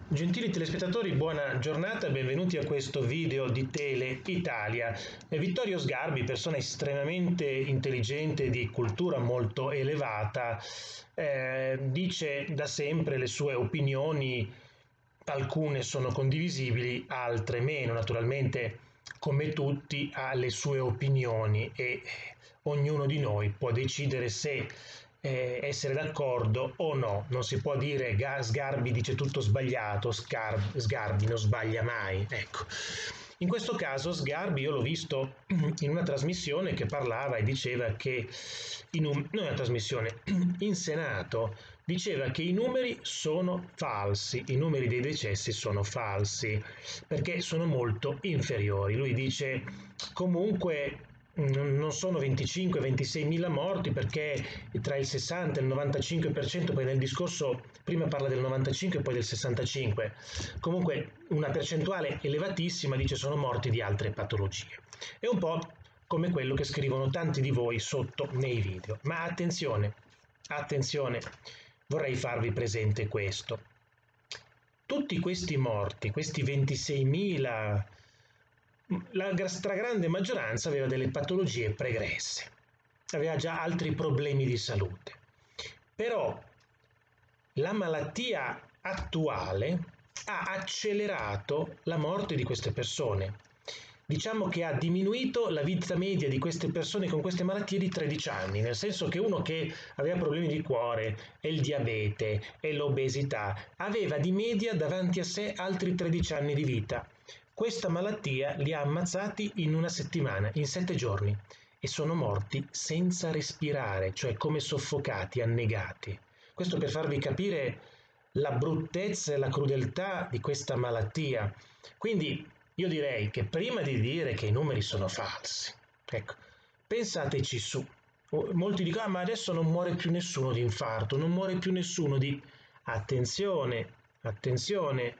Gentili telespettatori, buona giornata, benvenuti a questo video di Tele Italia. Vittorio Sgarbi, persona estremamente intelligente, di cultura molto elevata, dice da sempre le sue opinioni, alcune sono condivisibili, altre meno. Naturalmente, come tutti, ha le sue opinioni e ognuno di noi può decidere se essere d'accordo o no. Non si può dire Sgarbi dice tutto sbagliato, Sgarbi non sbaglia mai. Ecco. In questo caso Sgarbi io l'ho visto in una trasmissione che parlava e diceva che non è una trasmissione, in Senato diceva che i numeri sono falsi, i numeri dei decessi sono falsi perché sono molto inferiori. Lui dice comunque non sono 25-26 mila morti perché tra il 60 e il 95%, poi nel discorso prima parla del 95 e poi del 65, comunque una percentuale elevatissima, dice, sono morti di altre patologie. È un po' come quello che scrivono tanti di voi sotto nei video. Ma attenzione, attenzione, vorrei farvi presente questo. Tutti questi morti, questi 26.000, la stragrande maggioranza aveva delle patologie pregresse, aveva già altri problemi di salute. Però la malattia attuale ha accelerato la morte di queste persone. Diciamo che ha diminuito la vita media di queste persone con queste malattie di 13 anni, nel senso che uno che aveva problemi di cuore e il diabete e l'obesità aveva di media davanti a sé altri 13 anni di vita. Questa malattia li ha ammazzati in una settimana, in 7 giorni, e sono morti senza respirare, cioè come soffocati, annegati. Questo per farvi capire la bruttezza e la crudeltà di questa malattia. Quindi io direi che prima di dire che i numeri sono falsi, ecco, pensateci su. Molti dicono, ma adesso non muore più nessuno di infarto, non muore più nessuno di... Attenzione, attenzione,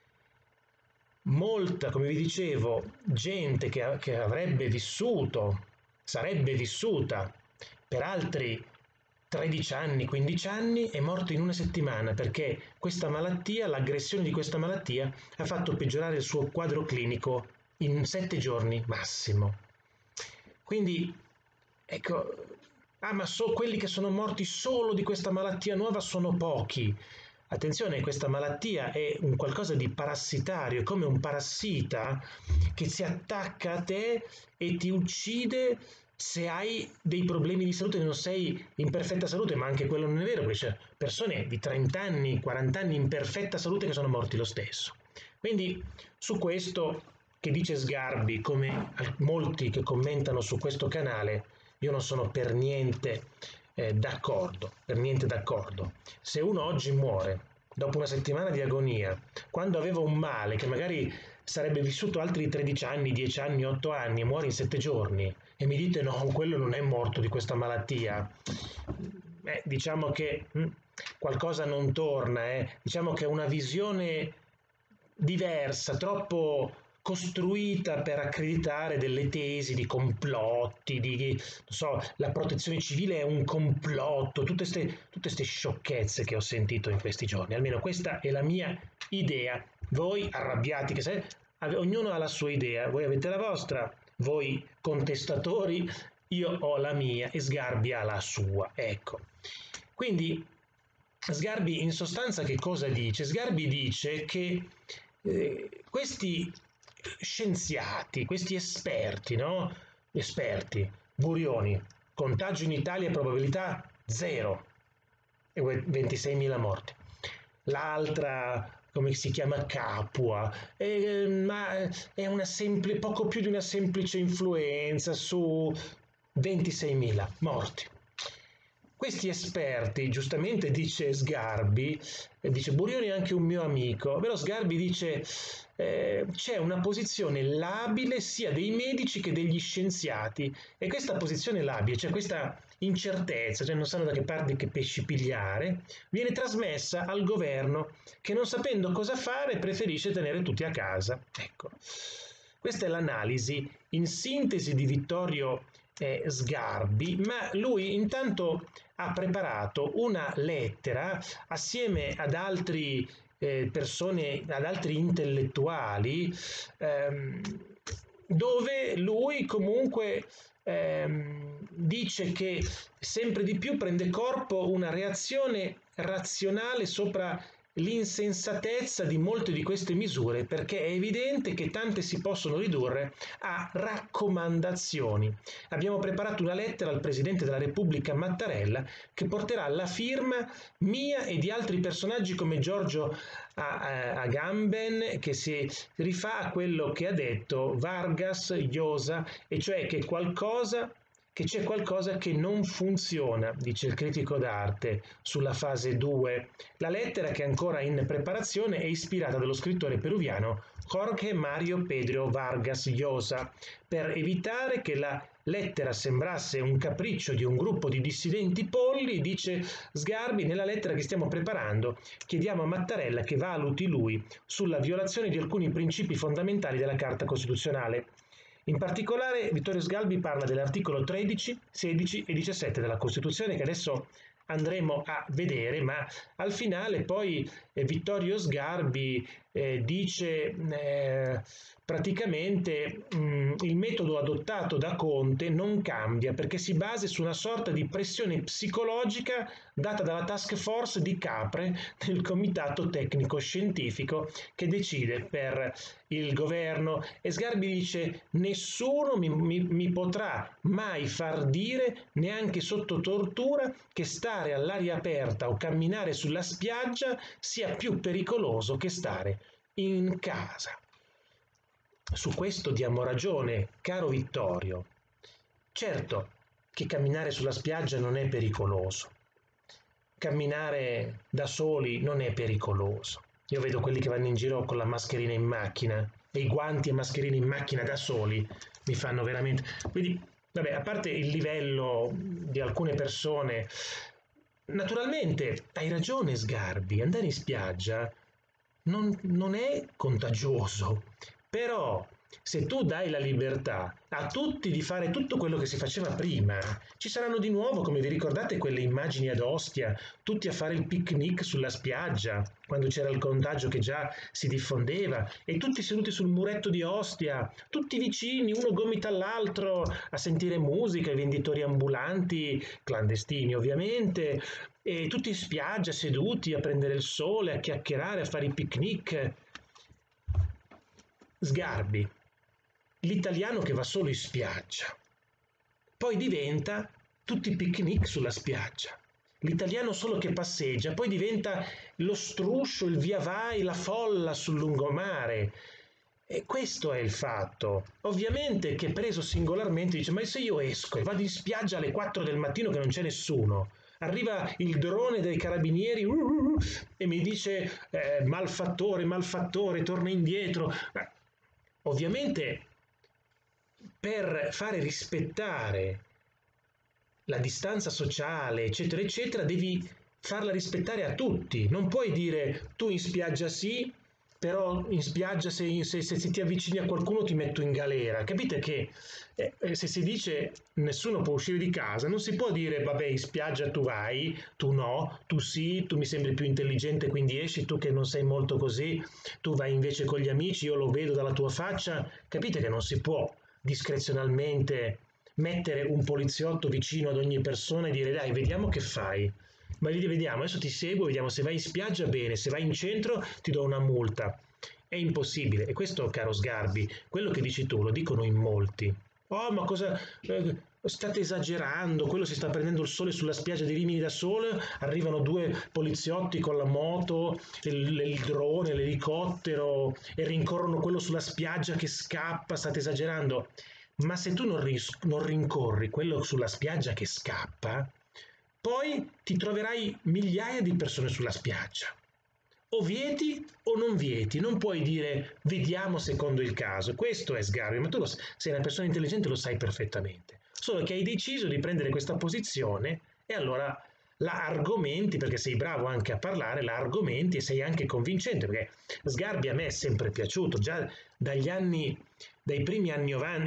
molta, come vi dicevo, gente che avrebbe vissuto, sarebbe vissuta per altri 13 anni, 15 anni, è morto in una settimana perché questa malattia, l'aggressione di questa malattia, ha fatto peggiorare il suo quadro clinico in 7 giorni massimo. Quindi, ecco, ma quelli che sono morti solo di questa malattia nuova sono pochi. Attenzione, questa malattia è un qualcosa di parassitario, è come un parassita che si attacca a te e ti uccide se hai dei problemi di salute, non sei in perfetta salute, ma anche quello non è vero, perché c'è persone di 30 anni, 40 anni in perfetta salute che sono morti lo stesso. Quindi su questo che dice Sgarbi, come molti che commentano su questo canale, io non sono per niente d'accordo, per niente d'accordo. Se uno oggi muore dopo una settimana di agonia, quando aveva un male che magari sarebbe vissuto altri 13 anni, 10 anni, 8 anni e muore in 7 giorni e mi dite no, quello non è morto di questa malattia, diciamo che qualcosa non torna, diciamo che è una visione diversa, troppo costruita per accreditare delle tesi di complotti, di non so, la protezione civile è un complotto, tutte queste sciocchezze che ho sentito in questi giorni. Almeno questa è la mia idea. Voi arrabbiati, ognuno ha la sua idea, voi avete la vostra, voi contestatori, io ho la mia e Sgarbi ha la sua. Ecco. Quindi Sgarbi in sostanza che cosa dice? Sgarbi dice che questi scienziati, questi esperti, no? Esperti, Burioni, contagio in Italia probabilità 0 e 26.000 morti. L'altra, come si chiama, Capua, ma è una poco più di una semplice influenza su 26.000 morti. Questi esperti, giustamente dice Sgarbi, dice Burioni è anche un mio amico, però Sgarbi dice c'è una posizione labile sia dei medici che degli scienziati e questa posizione labile, cioè questa incertezza, cioè non sanno da che parte che pesci pigliare, viene trasmessa al governo che non sapendo cosa fare preferisce tenere tutti a casa. Ecco, questa è l'analisi in sintesi di Vittorio Sgarbi, ma lui intanto ha preparato una lettera assieme ad altri persone, ad altri intellettuali, dove lui comunque dice che sempre di più prende corpo una reazione razionale sopra l'insensatezza di molte di queste misure, perché è evidente che tante si possono ridurre a raccomandazioni. Abbiamo preparato una lettera al Presidente della Repubblica Mattarella che porterà la firma mia e di altri personaggi come Giorgio Agamben, che si rifà a quello che ha detto Vargas Llosa, e cioè che c'è qualcosa che non funziona, dice il critico d'arte, sulla fase 2. La lettera, che è ancora in preparazione, è ispirata dallo scrittore peruviano Jorge Mario Pedro Vargas Llosa, per evitare che la lettera sembrasse un capriccio di un gruppo di dissidenti polli. Dice Sgarbi: nella lettera che stiamo preparando chiediamo a Mattarella che valuti lui sulla violazione di alcuni principi fondamentali della Carta Costituzionale. In particolare Vittorio Sgarbi parla dell'articolo 13, 16 e 17 della Costituzione, che adesso andremo a vedere, ma al finale poi Vittorio Sgarbi dice praticamente il metodo adottato da Conte non cambia, perché si basa su una sorta di pressione psicologica data dalla task force di Capre del comitato tecnico scientifico che decide per il governo. E Sgarbi dice: nessuno mi potrà mai far dire, neanche sotto tortura, che stare all'aria aperta o camminare sulla spiaggia sia più pericoloso che stare in casa. Su questo diamo ragione, caro Vittorio. Certo che camminare sulla spiaggia non è pericoloso. Camminare da soli non è pericoloso. Io vedo quelli che vanno in giro con la mascherina in macchina, e i guanti e mascherine in macchina da soli mi fanno veramente... Quindi, vabbè, a parte il livello di alcune persone, naturalmente hai ragione Sgarbi, andare in spiaggia non è contagioso, però se tu dai la libertà a tutti di fare tutto quello che si faceva prima, ci saranno di nuovo, come vi ricordate, quelle immagini ad Ostia, tutti a fare il picnic sulla spiaggia, quando c'era il contagio che già si diffondeva, e tutti seduti sul muretto di Ostia, tutti vicini, uno gomita all'altro, a sentire musica, i venditori ambulanti, clandestini ovviamente, e tutti in spiaggia seduti a prendere il sole, a chiacchierare, a fare i picnic. Sgarbi, l'italiano che va solo in spiaggia, poi diventa tutti i picnic sulla spiaggia. L'italiano solo che passeggia, poi diventa lo struscio, il via vai, la folla sul lungomare. E questo è il fatto. Ovviamente che preso singolarmente dice: ma se io esco e vado in spiaggia alle 4 del mattino che non c'è nessuno, arriva il drone dei carabinieri e mi dice malfattore, malfattore, torna indietro. Ovviamente per fare rispettare la distanza sociale, eccetera, eccetera, devi farla rispettare a tutti. Non puoi dire: tu in spiaggia sì, però in spiaggia se ti avvicini a qualcuno ti metto in galera. Capite che se si dice nessuno può uscire di casa, non si può dire: vabbè, in spiaggia tu vai, tu no, tu sì, tu mi sembri più intelligente quindi esci, tu che non sei molto così, tu vai invece con gli amici, io lo vedo dalla tua faccia. Capite che non si può discrezionalmente mettere un poliziotto vicino ad ogni persona e dire: dai, vediamo che fai. Ma vediamo, adesso ti seguo, vediamo se vai in spiaggia bene, se vai in centro ti do una multa. È impossibile. E questo, caro Sgarbi, quello che dici tu lo dicono in molti. Oh, ma cosa... state esagerando, quello si sta prendendo il sole sulla spiaggia di Rimini da sole, arrivano due poliziotti con la moto, il drone, l'elicottero, e rincorrono quello sulla spiaggia che scappa, state esagerando. Ma se tu non rincorri quello sulla spiaggia che scappa, poi ti troverai migliaia di persone sulla spiaggia. O vieti o non vieti, non puoi dire vediamo secondo il caso. Questo è Sgarbi, ma tu sei una persona intelligente, lo sai perfettamente. Solo che hai deciso di prendere questa posizione e allora la argomenti, perché sei bravo anche a parlare, la argomenti e sei anche convincente, perché Sgarbi a me è sempre piaciuto, già dai primi anni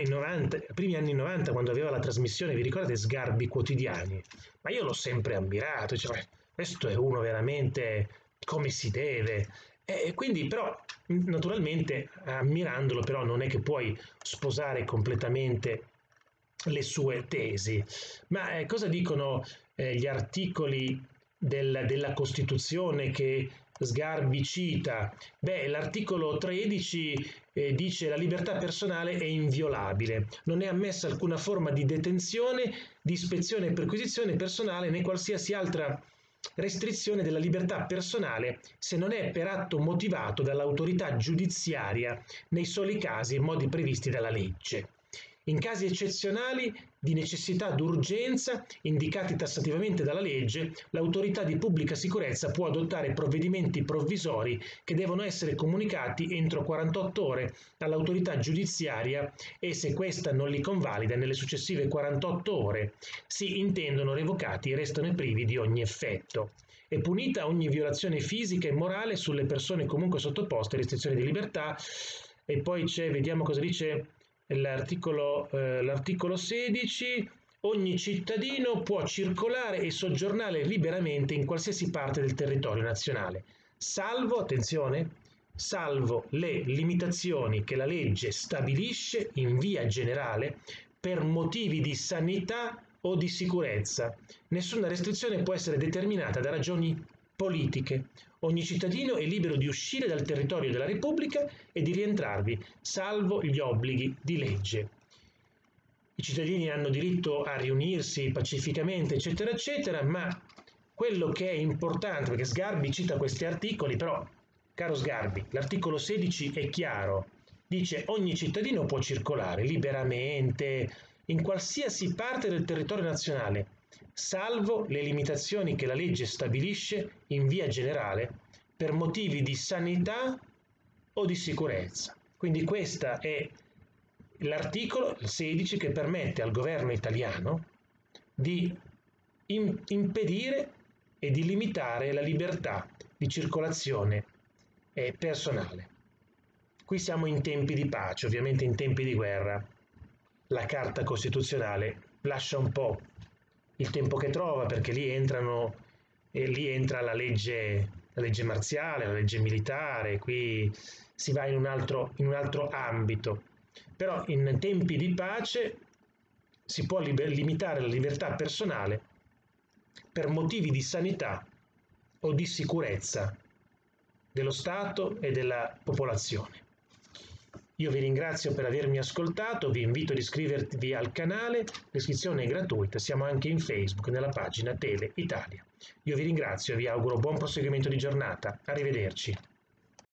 90, quando aveva la trasmissione, vi ricordate Sgarbi Quotidiani? Ma io l'ho sempre ammirato, cioè, questo è uno veramente come si deve. E quindi però, naturalmente, ammirandolo, però non è che puoi sposare completamente le sue tesi. Ma cosa dicono gli articoli della Costituzione che Sgarbi cita? Beh, l'articolo 13 dice la libertà personale è inviolabile, non è ammessa alcuna forma di detenzione, di ispezione e perquisizione personale né qualsiasi altra restrizione della libertà personale se non è per atto motivato dall'autorità giudiziaria nei soli casi e modi previsti dalla legge. In casi eccezionali di necessità d'urgenza, indicati tassativamente dalla legge, l'autorità di pubblica sicurezza può adottare provvedimenti provvisori che devono essere comunicati entro 48 ore all'autorità giudiziaria e se questa non li convalida nelle successive 48 ore si intendono revocati e restano privi di ogni effetto. È punita ogni violazione fisica e morale sulle persone comunque sottoposte a restrizioni di libertà. E poi c'è, vediamo cosa dice l'articolo 16, ogni cittadino può circolare e soggiornare liberamente in qualsiasi parte del territorio nazionale, salvo, attenzione, salvo le limitazioni che la legge stabilisce in via generale per motivi di sanità o di sicurezza. Nessuna restrizione può essere determinata da ragioni politiche. Ogni cittadino è libero di uscire dal territorio della Repubblica e di rientrarvi, salvo gli obblighi di legge. I cittadini hanno diritto a riunirsi pacificamente, eccetera, eccetera, ma quello che è importante, perché Sgarbi cita questi articoli, però, caro Sgarbi, l'articolo 16 è chiaro, dice ogni cittadino può circolare liberamente in qualsiasi parte del territorio nazionale, salvo le limitazioni che la legge stabilisce in via generale per motivi di sanità o di sicurezza. Quindi questo è l'articolo 16 che permette al governo italiano di impedire e di limitare la libertà di circolazione personale. Qui siamo in tempi di pace, ovviamente in tempi di guerra. La Carta Costituzionale lascia un po' il tempo che trova perché lì entra la legge marziale, la legge militare, qui si va in un altro ambito. Però in tempi di pace si può limitare la libertà personale per motivi di sanità o di sicurezza dello Stato e della popolazione. Io vi ringrazio per avermi ascoltato, vi invito ad iscrivervi al canale, l'iscrizione è gratuita, siamo anche in Facebook nella pagina Tele Italia. Io vi ringrazio e vi auguro buon proseguimento di giornata, arrivederci.